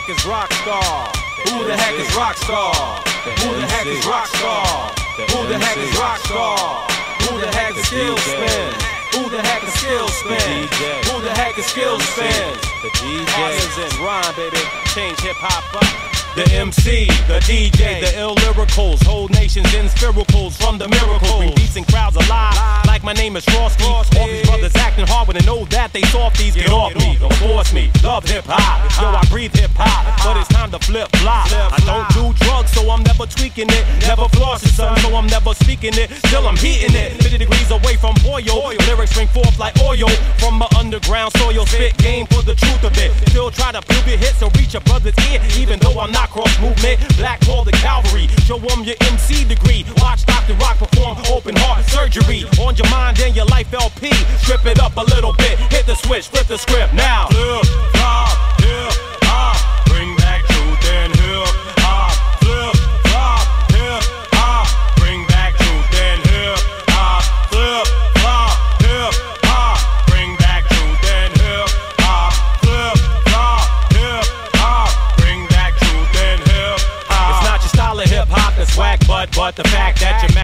heck is Rockstar? Who the heck is Rockstar? Who the heck is Rockstar? Who the heck is Rockstar? Who the heck is Skillspin? Who the heck is Skillspin? Who the heck is Skillspin? The DJ. Partners in rhyme, baby. Change hip hop up. The MC, the DJ, the ill lyricals, whole nations in spiracles from the miracles. Bring beats and crowds alive, like my name is Frosty. All these brothers acting hard when they know that they softies. Get off me, don't force me. Love hip hop, yo, I breathe hip hop, but it's time to flip flop. I don't do drugs, so I'm never tweaking it. Never flossing, son, so I'm never speaking it. Still I'm heating it, 50 degrees away from boil. Lyrics spring forth like oil from my underground soil. Spit game for the truth of it. Still try to prove it hits, so reach a brother's ear, even though I'm not cross movement. Black call the cavalry, show them your MC degree. Watch Dr. Rock perform open heart surgery on your mind and your life LP. Strip it up a little bit, hit the switch, flip the script now. Flip, flop, hip, hop. Bring back truth and hip hop. Flip, flop, hip hop. Bring back truth and hip hop. Flip, flop, hip hop. Bring back truth and hip hop. Flip, flop, hip hop. Bring back truth and hip hop. It's not your style of hip hop that's whack, but the fact that you're